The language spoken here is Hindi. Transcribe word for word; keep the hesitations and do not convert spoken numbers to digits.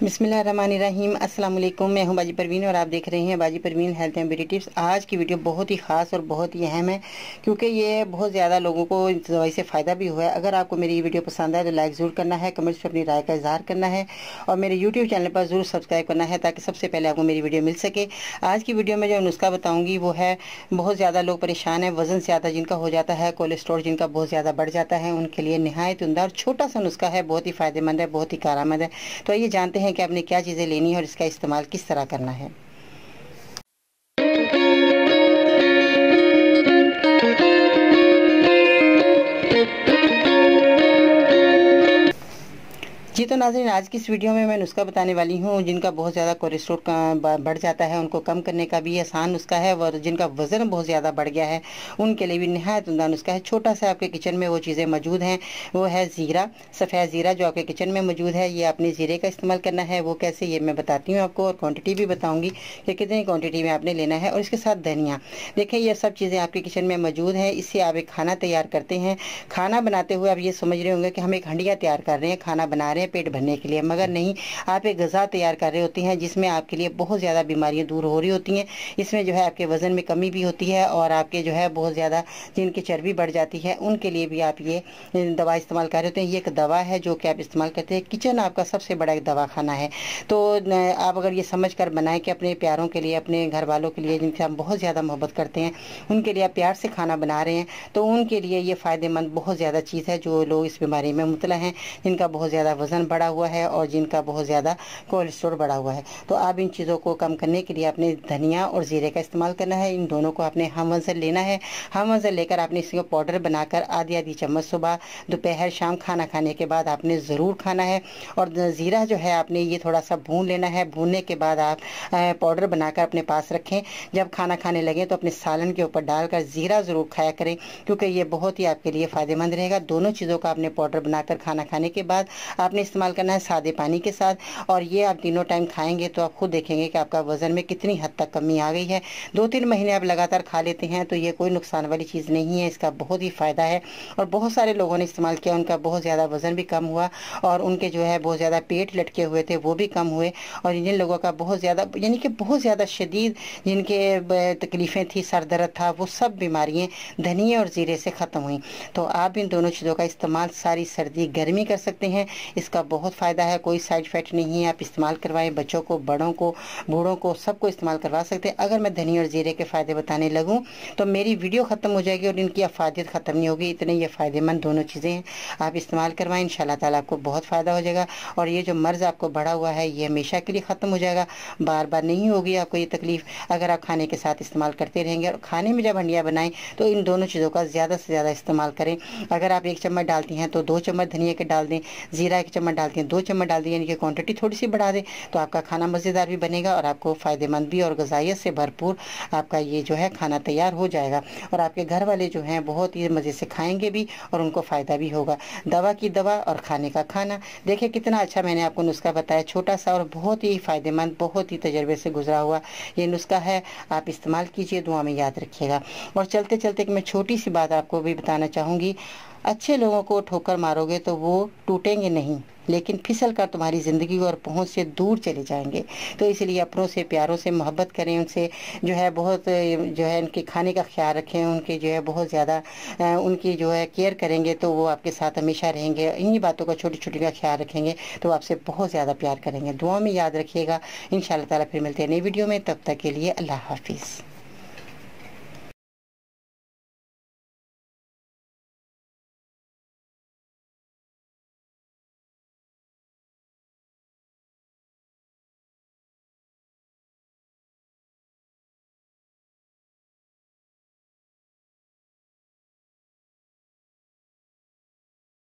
बिस्मिल्लाहिर्रहमानिर्रहीम। अस्सलाम वालेकुम। मैं हूं बाजी परवीन और आप देख रहे हैं Baji Parveen health and beauty tips. आज की वीडियो बहुत ही ख़ास और बहुत ही अहम है क्योंकि ये बहुत ज़्यादा लोगों को इस दवाई से फ़ायदा भी हुआ है। अगर आपको मेरी वीडियो पसंद आए तो लाइक ज़रूर करना है, कमेंट्स में अपनी राय का इजहार करना है और मेरे यूट्यूब चैनल पर ज़रूर सब्सक्राइब करना है ताकि सबसे पहले आपको मेरी वीडियो मिल सके। आज की वीडियो में जो नुस्खा बताऊँगी वो है, बहुत ज़्यादा लोग परेशान हैं, वज़न ज़्यादा जिनका हो जाता है, कोलेस्ट्रॉल जिनका बहुत ज़्यादा बढ़ जाता है, उनके लिए नहायत उम्दा और छोटा सा नुस्खा है, बहुत ही फ़ायदेमंद है, बहुत ही कारआमद है। तो आइए जानते हैं कि आपने क्या चीज़ें लेनी है और इसका इस्तेमाल किस तरह करना है। जी तो नाज़रीन, आज की इस वीडियो में मैं नुस्खा बताने वाली हूँ जिनका बहुत ज़्यादा कोलेस्ट्रॉल का बढ़ जाता है, उनको कम करने का भी आसान नुस्खा है और जिनका वज़न बहुत ज़्यादा बढ़ गया है उनके लिए भी नहायत उम्दा नुस्खा है। छोटा सा आपके किचन में वो चीज़ें मौजूद हैं, वो है ज़ीरा, सफ़ेद ज़ीरा जो आपके किचन में मौजूद है। ये आपने ज़ीरे का इस्तेमाल करना है। वो कैसे, ये मैं बताती हूँ आपको और क्वान्टिटी भी बताऊँगी कि कितनी क्वान्टिटी में आपने लेना है। और इसके साथ धनिया, देखिए ये सब चीज़ें आपके किचन में मौजूद हैं। इससे आप एक खाना तैयार करते हैं। खाना बनाते हुए आप ये समझ रहे होंगे कि हम एक हंडिया तैयार कर रहे हैं, खाना बना रहे हैं पेट भरने के लिए, मगर नहीं, आप एक ग़िज़ा तैयार कर रहे होते हैं जिसमें आपके लिए बहुत ज़्यादा बीमारियां दूर हो रही होती हैं। इसमें जो है आपके वज़न में कमी भी होती है और आपके जो है बहुत ज़्यादा जिनकी चर्बी बढ़ जाती है उनके लिए भी आप ये दवा इस्तेमाल कर रहे होते हैं। ये एक दवा है जो कि आप इस्तेमाल करते हैं। किचन आपका सबसे बड़ा एक दवा खाना है। तो आप अगर ये समझ कर बनाएं कि अपने प्यारों के लिए, अपने घर वालों के लिए जिनसे हम बहुत ज़्यादा मोहब्बत करते हैं, उनके लिए आप प्यार से खाना बना रहे हैं, तो उनके लिए ये फ़ायदेमंद बहुत ज़्यादा चीज़ है। जो लोग इस बीमारी में मुब्तला हैं, जिनका बहुत ज़्यादा वज़न बढ़ा हुआ है और जिनका बहुत ज़्यादा कोलेस्ट्रॉल बढ़ा हुआ है, तो आप इन चीज़ों को कम करने के लिए आपने धनिया और ज़ीरे का इस्तेमाल करना है। इन दोनों को आपने हम वज़न लेना है। हम वज़न लेकर आपने इसको पाउडर बनाकर आधी आधी चम्मच सुबह, दोपहर, शाम खाना खाने के बाद आपने ज़रूर खाना है। और ज़ीरा जो है आपने ये थोड़ा सा भून लेना है। भूनने के बाद आप पाउडर बनाकर अपने पास रखें। जब खाना खाने लगें तो अपने सालन के ऊपर डालकर ज़ीरा ज़रूर खाया करें क्योंकि ये बहुत ही आपके लिए फ़ायदेमंद रहेगा। दोनों चीज़ों का आपने पाउडर बनाकर खाना खाने के बाद आपने इस्तेमाल करना है सादे पानी के साथ। और ये आप तीनों टाइम खाएंगे तो आप खुद देखेंगे कि आपका वज़न में कितनी हद तक कमी आ गई है। दो तीन महीने आप लगातार खा लेते हैं तो ये कोई नुकसान वाली चीज़ नहीं है, इसका बहुत ही फ़ायदा है। और बहुत सारे लोगों ने इस्तेमाल किया, उनका बहुत ज़्यादा वज़न भी कम हुआ और उनके जो है बहुत ज़्यादा पेट लटके हुए थे वो भी कम हुए। और जिन लोगों का बहुत ज़्यादा यानी कि बहुत ज़्यादा शदीद जिनके तकलीफ़ें थी, सर दर्द था, वो सब बीमारियाँ धनिया और ज़ीरे से ख़त्म हुई। तो आप इन दोनों चीज़ों का इस्तेमाल सारी सर्दी गर्मी कर सकते हैं। इसका बहुत फ़ायदा है, कोई साइड इफ़ेक्ट नहीं है। आप इस्तेमाल करवाएं, बच्चों को, बड़ों को, बूढ़ों को, सबको इस्तेमाल करवा सकते हैं। अगर मैं धनिया और जीरे के फ़ायदे बताने लगूं तो मेरी वीडियो ख़त्म हो जाएगी और इनकी अफादियत ख़त्म नहीं होगी। इतने ये फ़ायदेमंद दोनों चीज़ें हैं, आप इस्तेमाल करवाएं, इंशाल्लाह ताला आपको बहुत फ़ायदा हो जाएगा। और ये जो मर्ज़ आपको बढ़ा हुआ है ये हमेशा के लिए ख़त्म हो जाएगा, बार बार नहीं होगी आपको ये तकलीफ़ अगर आप खाने के साथ इस्तेमाल करते रहेंगे। और खाने में जब हंडिया बनाएं तो इन दोनों चीज़ों का ज़्यादा से ज़्यादा इस्तेमाल करें। अगर आप एक चम्मच डालती हैं तो दो चम्मच धनिया के डाल दें, ज़ीरा एक चम्मच डालती हैं दो चम्मच डाल दें, यानी कि क्वान्टिटी थोड़ी सी बढ़ा दें तो आपका खाना मज़ेदार भी बनेगा और आपको फ़ायदेमंद भी और ग़िज़ाइयत से भरपूर आपका ये जो है खाना तैयार हो जाएगा। और आपके घर वाले जो हैं बहुत ही मज़े से खाएंगे भी और उनको फ़ायदा भी होगा। दवा की दवा और खाने का खाना। देखिए कितना अच्छा मैंने आपको नुस्खा बताया, छोटा सा और बहुत ही फ़ायदेमंद, बहुत ही तजर्बे से गुजरा हुआ ये नुस्खा है। आप इस्तेमाल कीजिए, दुआ में याद रखिएगा। और चलते चलते मैं छोटी सी बात आपको भी बताना चाहूँगी। अच्छे लोगों को ठोकर मारोगे तो वो टूटेंगे नहीं, लेकिन फिसल कर तुम्हारी ज़िंदगी और पहुंच से दूर चले जाएंगे। तो इसलिए अपनों से, प्यारों से मोहब्बत करें, उनसे जो है बहुत जो है उनके खाने का ख्याल रखें, उनके जो है बहुत ज़्यादा उनकी जो है केयर करेंगे तो वो आपके साथ हमेशा रहेंगे। इन्हीं बातों का, छोटी छोटी का ख्याल रखेंगे तो आपसे बहुत ज़्यादा प्यार करेंगे। दुआ में याद रखिएगा। इंशाअल्लाह ताला फिर मिलते हैं नई वीडियो में, तब तक के लिए अल्लाह हाफिज़।